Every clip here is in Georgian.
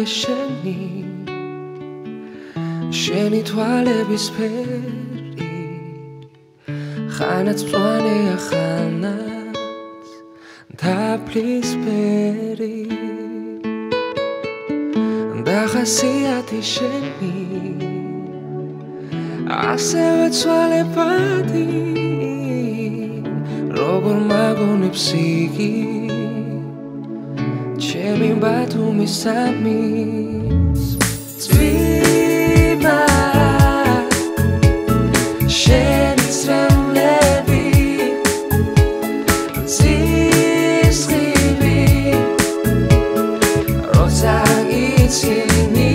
გეშენი შენი თვალების ფერი ხანაც მწვანეა ხანაც დაფლისფერი და ხასიათი შენი ასევე ცვალებადი როგორ მაგონებს იგი ჩემი ბათუმის სამის წვიმა შენი ცრემლები ცისხლი როცა იცინი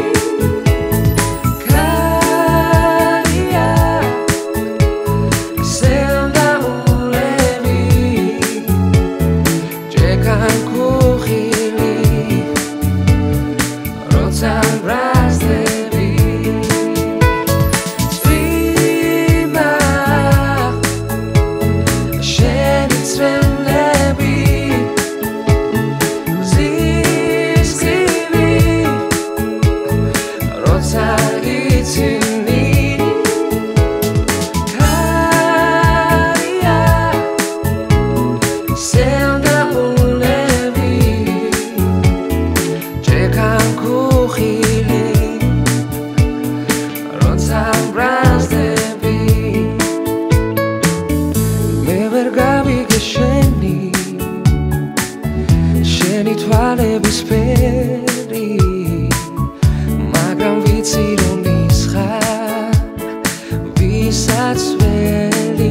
შენი თვალების ფერი მაგრამ ვიცი რომ ის ხარ ვისაც ველი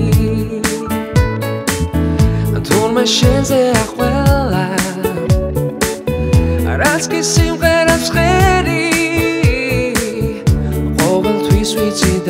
თურმე შენზე ახველა რაც კი სიმღერას ხერი ყოველთვის ვიცი